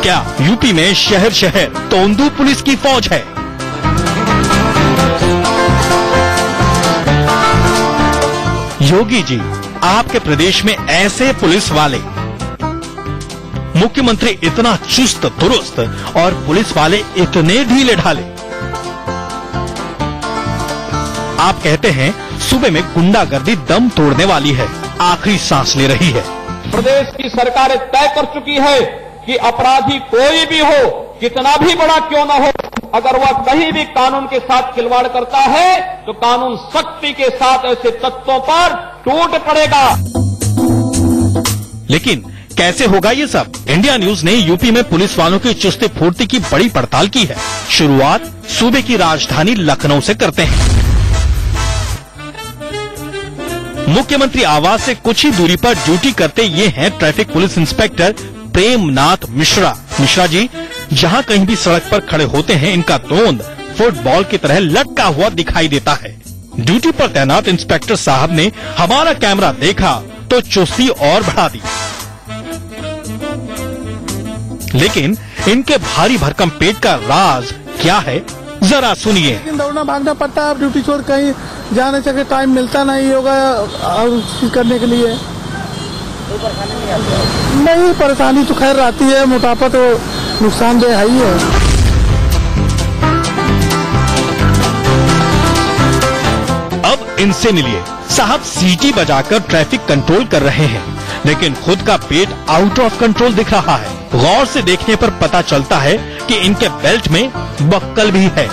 क्या यूपी में शहर शहर तोंदू पुलिस की फौज है? योगी जी, आपके प्रदेश में ऐसे पुलिस वाले, मुख्यमंत्री इतना चुस्त दुरुस्त और पुलिस वाले इतने ढीले ढाले। आप कहते हैं सूबे में गुंडागर्दी दम तोड़ने वाली है, आखिरी सांस ले रही है। प्रदेश की सरकारें तय कर चुकी है कि अपराधी कोई भी हो, कितना भी बड़ा क्यों न हो, अगर वह कहीं भी कानून के साथ खिलवाड़ करता है तो कानून सख्ती के साथ ऐसे तत्वों पर टूट पड़ेगा। लेकिन कैसे होगा ये सब? इंडिया न्यूज ने यूपी में पुलिस वालों की चुस्ती फुर्ती की बड़ी पड़ताल की है। शुरुआत सूबे की राजधानी लखनऊ से करते हैं। मुख्यमंत्री आवास से कुछ ही दूरी पर ड्यूटी करते ये हैं traffic police inspector Premnath Mishra. Mishra ji जहां कहीं भी सड़क पर खड़े होते हैं, इनका तोंद फुटबॉल की तरह लटका हुआ दिखाई देता है। ड्यूटी पर तैनात इंस्पेक्टर साहब ने हमारा कैमरा देखा तो चुस्ती और बढ़ा दी। लेकिन इनके भारी भरकम पेट का राज क्या है, जरा सुनिए। दौड़ना भागना पड़ता है, आप ड्यूटी छोड़ कहीं जाने से टाइम मिलता नहीं होगा और करने के लिए। नहीं, परेशानी तो खैर आती है, मोटापा तो नुकसानदेह है ही है। अब इनसे मिलिए। साहब सीटी बजाकर ट्रैफिक कंट्रोल कर रहे हैं, लेकिन खुद का पेट आउट ऑफ कंट्रोल दिख रहा है। गौर से देखने पर पता चलता है कि इनके बेल्ट में बक्कल भी है।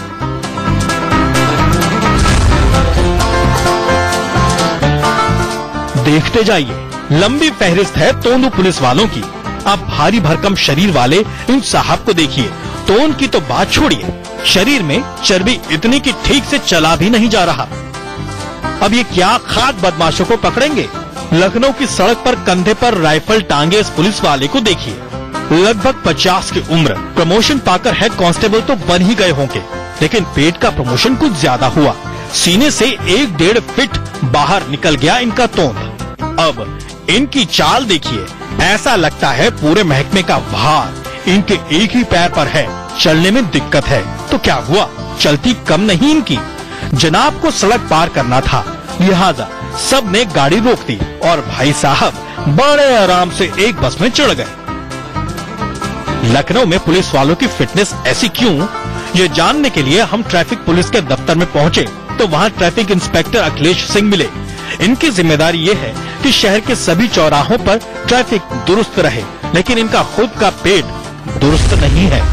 देखते जाइए, लंबी फहरिस्त है तोंदू पुलिस वालों की। अब भारी भरकम शरीर वाले इन साहब को देखिए। तोंद की तो बात छोड़िए, शरीर में चर्बी इतनी कि ठीक से चला भी नहीं जा रहा। अब ये क्या खाद बदमाशों को पकड़ेंगे? लखनऊ की सड़क पर कंधे पर राइफल टांगे इस पुलिस वाले को देखिए। लगभग 50 की उम्र, प्रमोशन पाकर हेड कांस्टेबल तो बन ही गए होंगे, लेकिन पेट का प्रमोशन कुछ ज्यादा हुआ। सीने से 1-1.5 फीट बाहर निकल गया इनका तोंद। अब इनकी चाल देखिए, ऐसा लगता है पूरे महकमे का भार इनके एक ही पैर पर है। चलने में दिक्कत है तो क्या हुआ, चलती कम नहीं इनकी। जनाब को सड़क पार करना था, लिहाजा सब ने गाड़ी रोक दी और भाई साहब बड़े आराम से एक बस में चढ़ गए। लखनऊ में पुलिस वालों की फिटनेस ऐसी क्यों, ये जानने के लिए हम ट्रैफिक पुलिस के दफ्तर में पहुंचे तो वहां ट्रैफिक इंस्पेक्टर अखिलेश सिंह मिले। इनकी जिम्मेदारी ये है कि शहर के सभी चौराहों पर ट्रैफिक दुरुस्त रहे, लेकिन इनका खुद का पेट दुरुस्त नहीं है।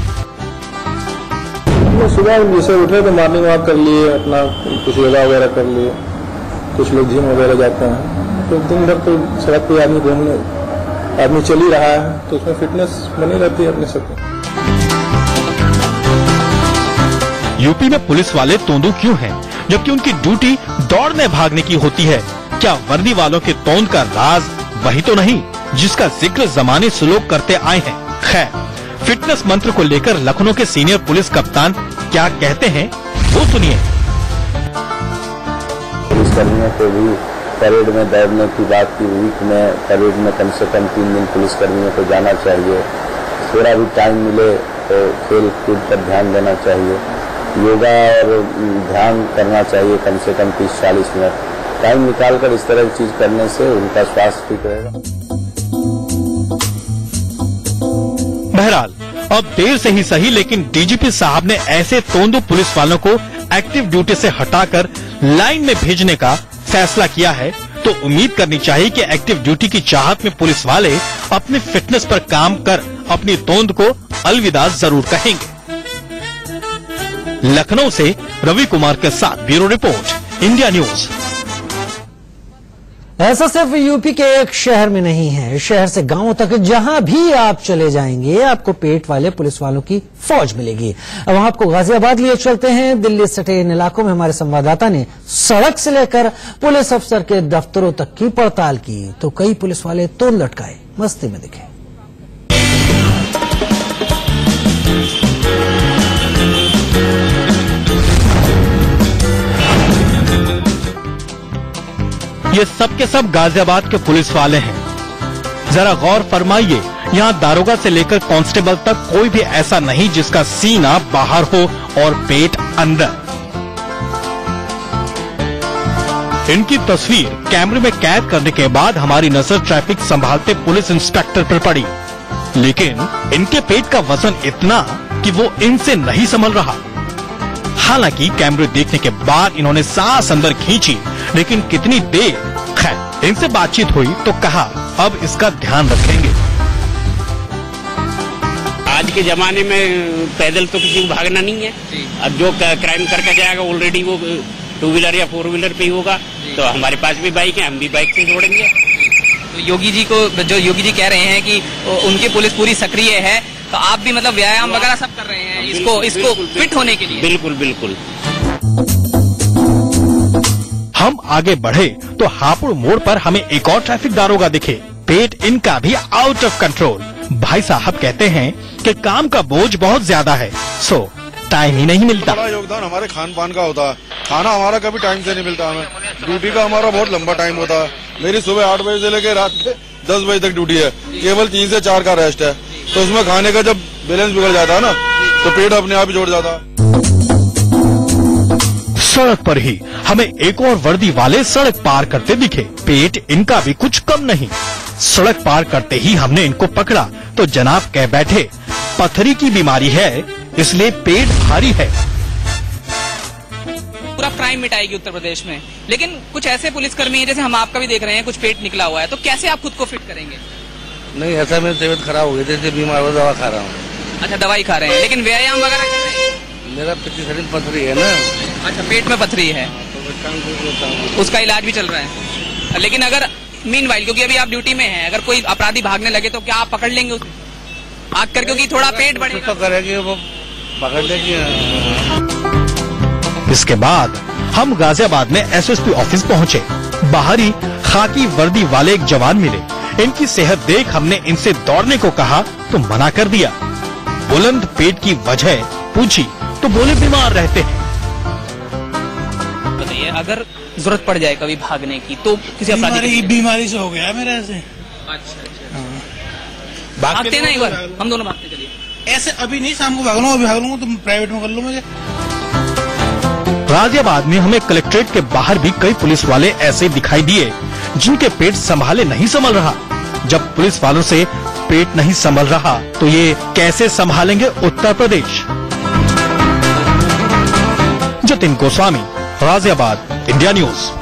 सुबह जैसे उठे तो मॉर्निंग वॉक कर लिए, अपना कुछ योगा वगैरह कर लिए, कुछ लोग जिम वगैरह जाते हैं, तो दिन भर तो सड़क पे आदमी चल ही रहा है, तो उसमें फिटनेस बनी रहती है अपने सबको। यूपी में पुलिस वाले तोंदू क्यों हैं, जबकि उनकी ड्यूटी दौड़ने भागने की होती है? क्या वर्दी वालों के तोंद का राज वही तो नहीं जिसका जिक्र जमाने से लोग करते आए हैं? खैर, फिटनेस मंत्र को लेकर लखनऊ के सीनियर पुलिस कप्तान क्या कहते हैं वो सुनिए। पुलिसकर्मियों को भी परेड में दौड़ने की बात की, वीक में परेड में कम से कम 3 दिन पुलिसकर्मियों को जाना चाहिए। थोड़ा भी टाइम मिले तो खेल कूद पर ध्यान देना चाहिए, योगा और ध्यान करना चाहिए कम से कम 30-40 मिनट टाइम निकालकर। इस तरह की चीज करने से उनका स्वास्थ्य ठीक रहेगा। बहरहाल अब देर से ही सही, लेकिन डीजीपी साहब ने ऐसे तोंदू पुलिस वालों को एक्टिव ड्यूटी से हटाकर लाइन में भेजने का फैसला किया है, तो उम्मीद करनी चाहिए कि एक्टिव ड्यूटी की चाहत में पुलिस वाले अपनी फिटनेस पर काम कर अपनी तोंद को अलविदा जरूर कहेंगे। लखनऊ से रवि कुमार के साथ ब्यूरो रिपोर्ट, इंडिया न्यूज। ऐसा सिर्फ यूपी के एक शहर में नहीं है, शहर से गांवों तक जहां भी आप चले जाएंगे आपको पेट वाले पुलिस वालों की फौज मिलेगी। अब हम आपको गाजियाबाद लिए चलते हैं। दिल्ली सटे इन इलाकों में हमारे संवाददाता ने सड़क से लेकर पुलिस अफसर के दफ्तरों तक की पड़ताल की, तो कई पुलिस वाले तोंद लटकाए मस्ती में दिखे। ये सब के सब गाजियाबाद के पुलिस वाले हैं। जरा गौर फरमाइए, यहाँ दारोगा से लेकर कांस्टेबल तक कोई भी ऐसा नहीं जिसका सीना बाहर हो और पेट अंदर। इनकी तस्वीर कैमरे में कैद करने के बाद हमारी नजर ट्रैफिक संभालते पुलिस इंस्पेक्टर पर पड़ी, लेकिन इनके पेट का वजन इतना कि वो इनसे नहीं संभल रहा। हालांकि कैमरे देखने के बाद इन्होंने सांस अंदर खींची, लेकिन कितनी देर। खैर, इनसे बातचीत हुई तो कहा अब इसका ध्यान रखेंगे। आज के जमाने में पैदल तो किसी को भागना नहीं है। अब जो क्राइम करके जाएगा ऑलरेडी वो 2 व्हीलर या 4 व्हीलर पे ही होगा। तो हमारे पास भी बाइक है, हम भी बाइक से छोड़ेंगे। तो योगी जी कह रहे हैं कि उनकी पुलिस पूरी सक्रिय है, तो आप भी मतलब व्यायाम वगैरह सब कर रहे हैं इसको फिट होने के लिए। बिल्कुल बिल्कुल। हम आगे बढ़े तो हापुड़ मोड़ पर हमें एक और ट्रैफिक दारोगा दिखे। पेट इनका भी आउट ऑफ कंट्रोल। भाई साहब कहते हैं कि काम का बोझ बहुत ज्यादा है, सो टाइम ही नहीं मिलता। बड़ा योगदान हमारे खान पान का होता है। खाना हमारा कभी टाइम से नहीं मिलता हमें। ड्यूटी का हमारा बहुत लंबा टाइम होता है। मेरी सुबह 8 बजे से लेकर रात के 10 बजे तक ड्यूटी है। केवल 3 से 4 का रेस्ट है। तो उसमें खाने का जब बैलेंस बिगड़ जाता है ना, तो पेट अपने आप ही जोड़ जाता है। सड़क पर ही हमें एक और वर्दी वाले सड़क पार करते दिखे। पेट इनका भी कुछ कम नहीं। सड़क पार करते ही हमने इनको पकड़ा तो जनाब कह बैठे पथरी की बीमारी है, इसलिए पेट भारी है। पूरा क्राइम मिटाएगी उत्तर प्रदेश में, लेकिन कुछ ऐसे पुलिसकर्मी हैं जैसे हम आपका भी देख रहे हैं, कुछ पेट निकला हुआ है, तो कैसे आप खुद को फिट करेंगे? नहीं, ऐसा मेरी तबीयत खराब हो गई थी, इसलिए बीमार हुआ, दवा खा रहा हूँ। अच्छा, दवाई खा रहे हैं, लेकिन व्यायाम वगैरह कर रहे हैं? मेरा पिछली शरीर पथरी है ना। अच्छा, पेट में पथरी है, उसका इलाज भी चल रहा है। लेकिन अगर मीनवाइल, क्योंकि अभी आप ड्यूटी में हैं, अगर कोई अपराधी भागने लगे तो क्या आप पकड़ लेंगे उसे भाग कर, क्योंकि थोड़ा पेट बढ़ेगा तो करेंगे, वो पकड़ लेंगे। इसके बाद हम गाजियाबाद में एसएसपी ऑफिस पहुंचे। बाहरी खाकी वर्दी वाले एक जवान मिले। इनकी सेहत देख हमने इनसे दौड़ने को कहा तो मना कर दिया। बुलंद पेट की वजह पूछी तो बोले बीमार रहते हैं। बताइए, अगर जरूरत पड़ जाए कभी भागने की तो किसी अपराधी बीमारी से हो गया मेरा ऐसे। अच्छा, भागते ना एक बार, हम दोनों भागते चलिए। ऐसे अभी नहीं, शाम को भाग लूंगा, अभी भाग लूंगा तो प्राइवेट में कर लूँ मुझे। गाजियाबाद में हमें कलेक्ट्रेट के बाहर भी कई पुलिस वाले ऐसे दिखाई दिए जिनके पेट संभाले नहीं संभल रहा। जब पुलिस वालों से पेट नहीं संभल रहा तो ये कैसे संभालेंगे उत्तर प्रदेश? Jatin Goswami, Ghaziabad, India news.